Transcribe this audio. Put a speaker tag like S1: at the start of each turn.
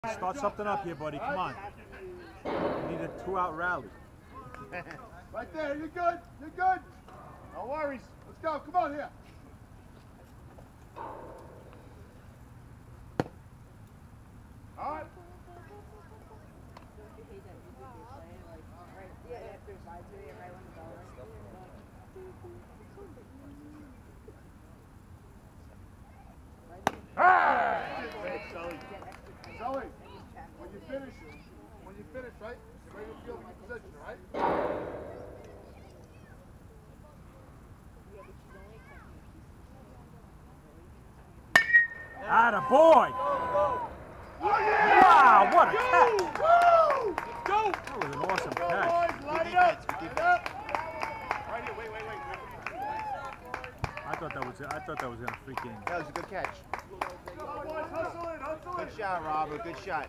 S1: Start something up here, buddy. Come on. We need a 2-out rally.
S2: Right there. You're good. You're good. No worries. Let's go. Come on here. All right. Sully, when you finish, right? You're ready to field in your position, right?
S1: Atta boy! Wow, what a catch!
S2: Go!
S1: That was an awesome catch.
S2: Line it up!
S3: Right here, wait.
S1: I thought that was gonna freaking.
S4: That was a good catch.
S2: Come on, boys, hustle in.
S4: Good shot, Robert. Good shot.